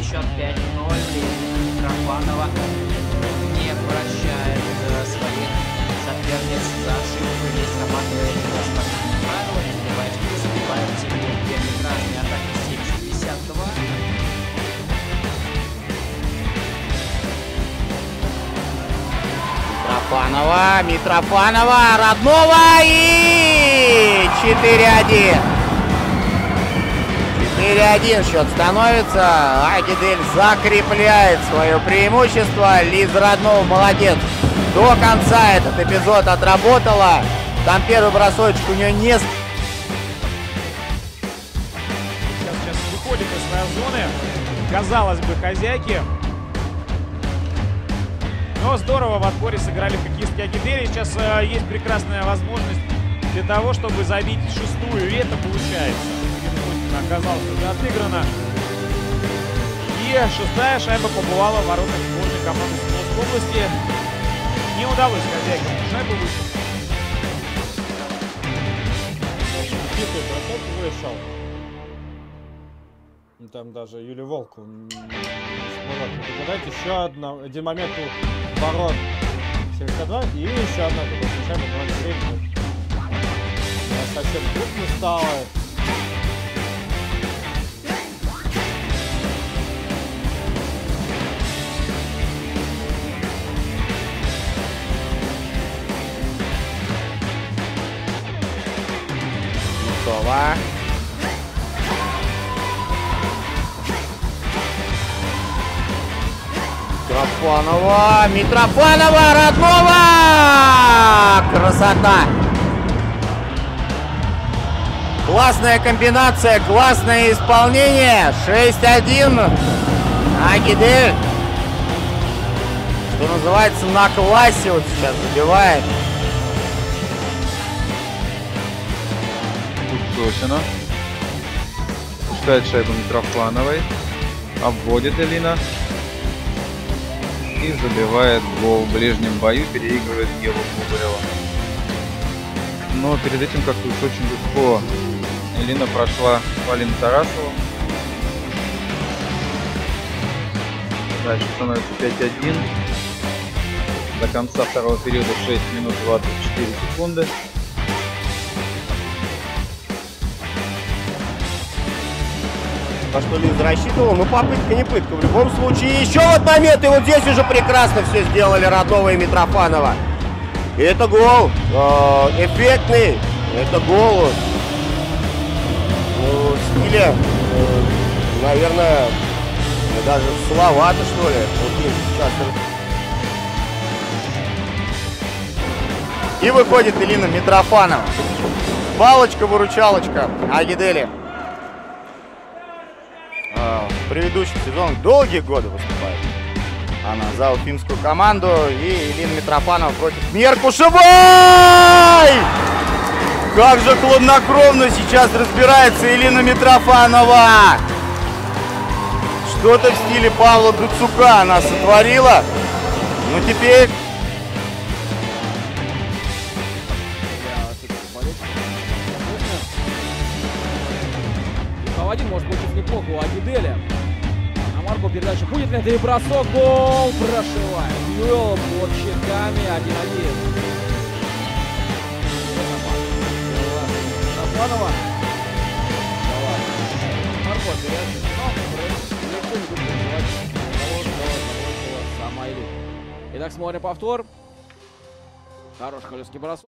счет 5-0. Митрофанова не прощает своих соперниц за ошибку. Здесь срабатывает спортивное правило. Не забывай, что забивают себе первый красный атаки 7-62. Митрофанова, Роднова и 4-1. 4-1 счет становится. Агидель закрепляет свое преимущество. Лиза Роднова молодец. До конца этот эпизод отработала. Там первый бросочек у нее не... Сейчас выходит из своей зоны. Казалось бы, хозяйки. Но здорово в отборе сыграли хоккеистки Агидели. Сейчас есть прекрасная возможность для того, чтобы забить шестую. И это получается. Оказалось уже отыграно. И шестая шайба побывала в воротах сборной команды Свердловской области. Не удалось хозяйкам шайбу вышить. Хитрый бросок вышел. Там даже Юлия Волку не смогла догадать. Еще один момент у ворот 72 и еще одна шайба 0-7. Совсем крупно стало. Митрофанова, Роднова! Красота! Классная комбинация, классное исполнение. 6-1. Агидель, что называется, на классе вот сейчас забивает. Тосина пускает шайбу Митрофановой, обводит Элина и забивает гол в ближнем бою, переигрывает Еву Кубарева. Но перед этим как-то уж очень легко Элина прошла Полину Тарасову. Дальше становится 5-1. До конца второго периода 6 минут 24 секунды. На что Лиза рассчитывала, но попытка не пытка. В любом случае, еще вот момент, и вот здесь уже прекрасно все сделали Роднова и Митрофанова. И это гол эффектный, это гол в стиле, наверное, даже словато, что ли. Вот сейчас. И выходит Элина Митрофанова. Палочка-выручалочка Агидели. В предыдущих сезонах долгие годы выступает она за уфимскую команду. И Элина Митрофанова против Меркушевой! Как же хладнокровно сейчас разбирается Элина Митрофанова! Что-то в стиле Павла Дуцука она сотворила. Но теперь... Один может быть неплохо у Агиделя. На марку передачи будет ли это и бросок? Гол прошивает. Гол под щеками 1-1. Митрофанова. Марко передача. Но никто не будет переживать того, что сама Элина. Итак, смотрим повтор. Хороший колесский бросок.